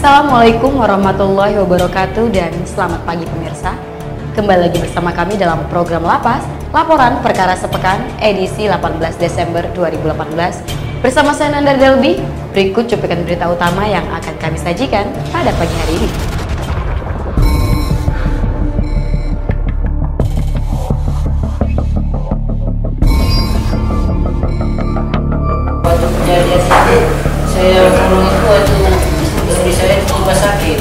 Assalamualaikum warahmatullahi wabarakatuh dan selamat pagi pemirsa. Kembali lagi bersama kami dalam program Lapas, Laporan Perkara Sepekan edisi 18 Desember 2018. Bersama saya Nandar Delbi, berikut cuplikan berita utama yang akan kami sajikan pada pagi hari ini. Waktu kejadian itu, saya ngurung itu waktu istri saya di rumah sakit.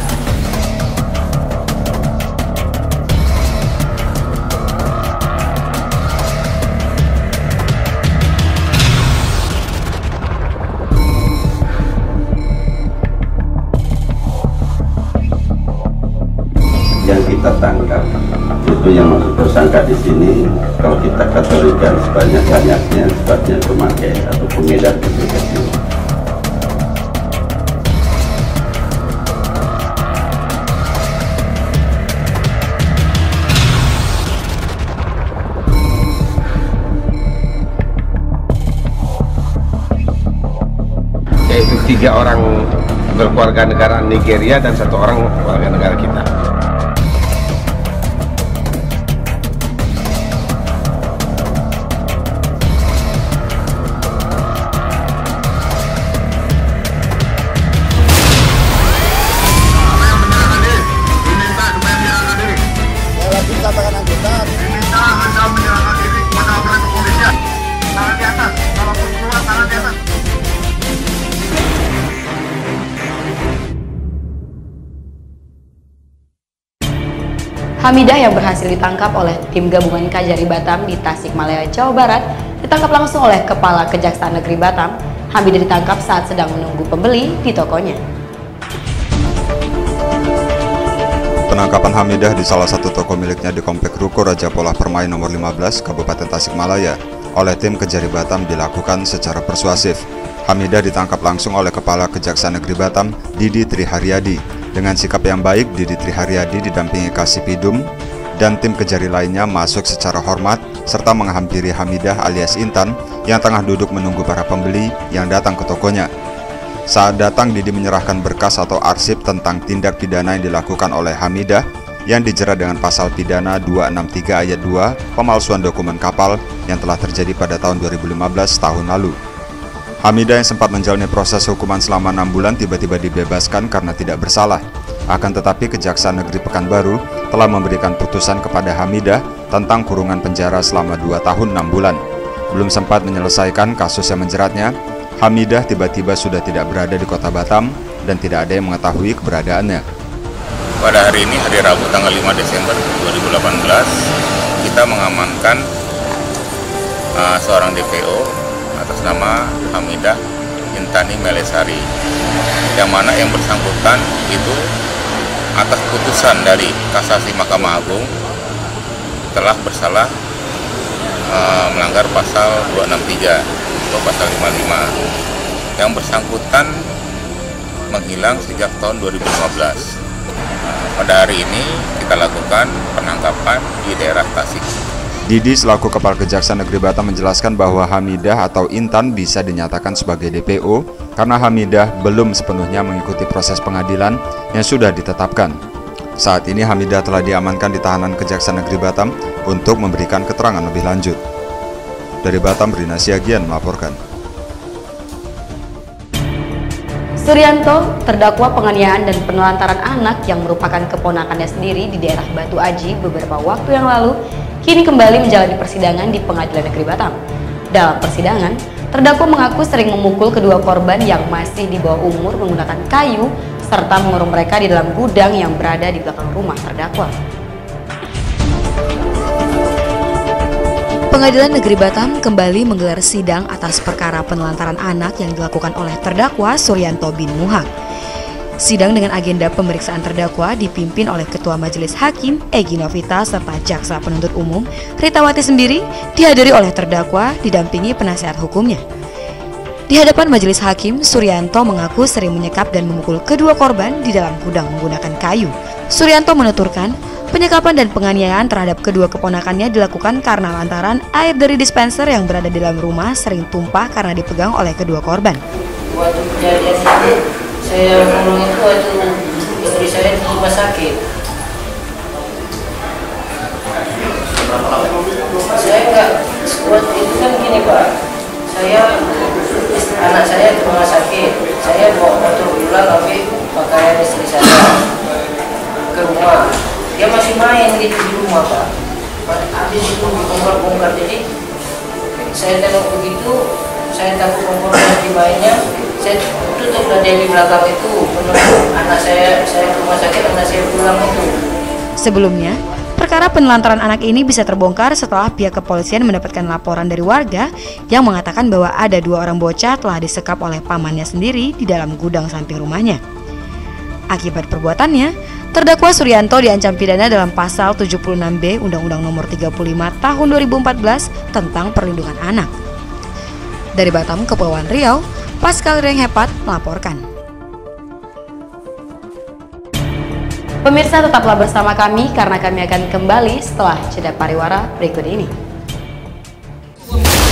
Yang kita tangkap itu yang masuk tersangka di sini, kalau kita kategorikan sebanyak-banyaknya sebabnya pemakai atau pengedar aplikasi. Yaitu 3 orang berkeluarga negara Nigeria dan 1 orang warga negara kita. Hamidah yang berhasil ditangkap oleh tim gabungan Kajari Batam di Tasikmalaya, Jawa Barat, ditangkap langsung oleh Kepala Kejaksaan Negeri Batam. Hamidah ditangkap saat sedang menunggu pembeli di tokonya. Penangkapan Hamidah di salah satu toko miliknya di Komplek Ruko Raja Polah Permai nomor 15, Kabupaten Tasikmalaya, oleh tim Kejari Batam dilakukan secara persuasif. Hamidah ditangkap langsung oleh Kepala Kejaksaan Negeri Batam, Didi Triharyadi. Dengan sikap yang baik, Didi Triharyadi didampingi Kasipidum dan tim Kejari lainnya masuk secara hormat serta menghampiri Hamidah alias Intan yang tengah duduk menunggu para pembeli yang datang ke tokonya. Saat datang, Didi menyerahkan berkas atau arsip tentang tindak pidana yang dilakukan oleh Hamidah yang dijerat dengan pasal pidana 263 ayat 2 pemalsuan dokumen kapal yang telah terjadi pada tahun 2015 tahun lalu. Hamidah yang sempat menjalani proses hukuman selama 6 bulan tiba-tiba dibebaskan karena tidak bersalah. Akan tetapi Kejaksaan Negeri Pekanbaru telah memberikan putusan kepada Hamidah tentang kurungan penjara selama 2 tahun 6 bulan. Belum sempat menyelesaikan kasus yang menjeratnya, Hamidah tiba-tiba sudah tidak berada di kota Batam dan tidak ada yang mengetahui keberadaannya. Pada hari ini, hari Rabu tanggal 5 Desember 2018, kita mengamankan seorang DPO atas nama Hamidah Intani Melesari, yang mana yang bersangkutan itu atas putusan dari Kasasi Mahkamah Agung telah bersalah melanggar pasal 263 atau pasal 55. Yang bersangkutan menghilang sejak tahun 2015. Pada hari ini kita lakukan penangkapan di daerah Tasik. Didi selaku Kepala Kejaksaan Negeri Batam menjelaskan bahwa Hamidah atau Intan bisa dinyatakan sebagai DPO karena Hamidah belum sepenuhnya mengikuti proses pengadilan yang sudah ditetapkan. Saat ini Hamidah telah diamankan di tahanan Kejaksaan Negeri Batam untuk memberikan keterangan lebih lanjut. Dari Batam, Rina Siagian melaporkan. Suryanto, terdakwa penganiayaan dan penelantaran anak yang merupakan keponakannya sendiri di daerah Batu Aji beberapa waktu yang lalu, kini kembali menjalani persidangan di Pengadilan Negeri Batam. Dalam persidangan, terdakwa mengaku sering memukul kedua korban yang masih di bawah umur menggunakan kayu serta mengurung mereka di dalam gudang yang berada di belakang rumah terdakwa. Pengadilan Negeri Batam kembali menggelar sidang atas perkara penelantaran anak yang dilakukan oleh terdakwa Suryanto bin Muhang. Sidang dengan agenda pemeriksaan terdakwa dipimpin oleh Ketua Majelis Hakim Egy Novita serta Jaksa Penuntut Umum Ritawati sendiri, dihadiri oleh terdakwa didampingi penasihat hukumnya. Di hadapan Majelis Hakim, Suryanto mengaku sering menyekap dan memukul kedua korban di dalam gudang menggunakan kayu. Suryanto menuturkan, penyekapan dan penganiayaan terhadap kedua keponakannya dilakukan karena lantaran air dari dispenser yang berada di dalam rumah sering tumpah karena dipegang oleh kedua korban. Waktu kejadian itu, saya ngurung itu waktu istri saya di rumah sakit. Saya nggak sekuat itu kan gini Pak, anak saya di rumah sakit, saya bawa motor pulang ambil pakaian istri saya ke rumah, dia masih main gitu di rumah Pak. Habis itu dibongkar-bongkar, jadi saya tengok begitu, saya takut kompor lagi mainnya, saya tutup dari belakang itu, menunggu anak saya ke rumah sakit, anak saya pulang itu. Sebelumnya, perkara penelantaran anak ini bisa terbongkar setelah pihak kepolisian mendapatkan laporan dari warga yang mengatakan bahwa ada 2 orang bocah telah disekap oleh pamannya sendiri di dalam gudang samping rumahnya. Akibat perbuatannya, terdakwa Suryanto diancam pidana dalam pasal 76B Undang-Undang Nomor 35 Tahun 2014 tentang Perlindungan Anak. Dari Batam, Kepulauan Riau, Pascal Renghepat melaporkan. Pemirsa, tetaplah bersama kami karena kami akan kembali setelah jeda pariwara berikut ini.